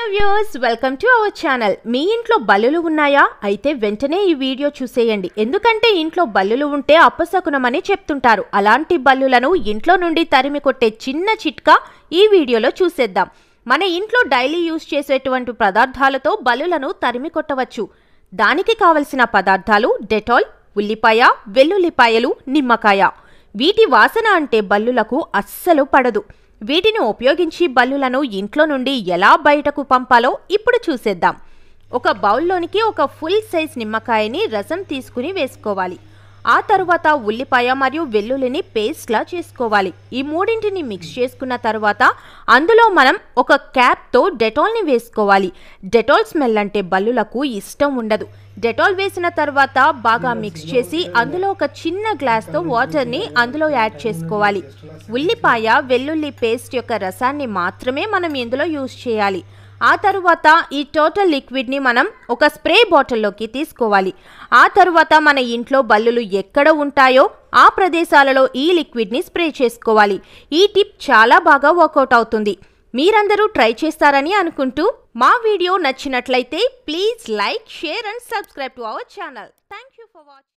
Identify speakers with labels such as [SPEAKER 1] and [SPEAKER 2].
[SPEAKER 1] Viewers welcome to our channel. మీ ఇంట్లో బల్లులు ఉన్నాయా? అయితే వెంటనే ఈ వీడియో చూసేయండి. ఎందుకంటే ఇంట్లో బల్లులు ఉంటే అపశకునమని చెప్తుంటారు. అలాంటి బల్లులను ఇంట్లో నుండి తరిమి కొట్టే చిన్న చిట్కా ఈ వీడియోలో చూసేద్దాం. మన ఇంట్లో డైలీ యూజ్ చేసేటువంటి పదార్థాలతో బల్లులను తరిమి కొట్టవచ్చు. దానికి కావలసిన పదార్థాలు డెటాల్, ఉల్లిపాయ, వెల్లుల్లిపాయలు, నిమ్మకాయ. వీటి వాసన అంటే బల్లులకు అస్సలు పడదు. వీటిని ఉపయోగించి బల్లులను ఇంట్లో నుండి ఎలా బయటకు పంపాలో ఇప్పుడు చూసేద్దాం. ఒక బౌల్లోనికి ఒక ఫుల్ సైజ్ నిమ్మకాయని రసం తీసుకుని వేసుకోవాలి. ఆ తరువాత ఉల్లిపాయ మరియు వెల్లుల్లిని పేస్ట్లా చేసుకోవాలి. ఈ మూడింటిని మిక్స్ చేసుకున్న తర్వాత అందులో మనం ఒక క్యాప్తో డెటాల్ని వేసుకోవాలి. డెటాల్ స్మెల్ అంటే బల్లులకు ఇష్టం ఉండదు. డెటాల్ వేసిన తర్వాత బాగా మిక్స్ చేసి అందులో ఒక చిన్న గ్లాస్తో వాటర్ని అందులో యాడ్ చేసుకోవాలి. ఉల్లిపాయ వెల్లుల్లి పేస్ట్ యొక్క రసాన్ని మాత్రమే మనం ఇందులో యూజ్ చేయాలి. ఆ తరువాత ఈ టోటల్ లిక్విడ్ని మనం ఒక స్ప్రే బాటిల్లోకి తీసుకోవాలి. ఆ తరువాత మన ఇంట్లో బల్లులు ఎక్కడ ఉంటాయో ఆ ప్రదేశాలలో ఈ లిక్విడ్ని స్ప్రే చేసుకోవాలి. ఈ టిప్ చాలా బాగా వర్కౌట్ అవుతుంది. మీరందరూ ట్రై చేస్తారని అనుకుంటూ మా వీడియో నచ్చినట్లయితే please like, share and subscribe to our channel. Thank you for watching.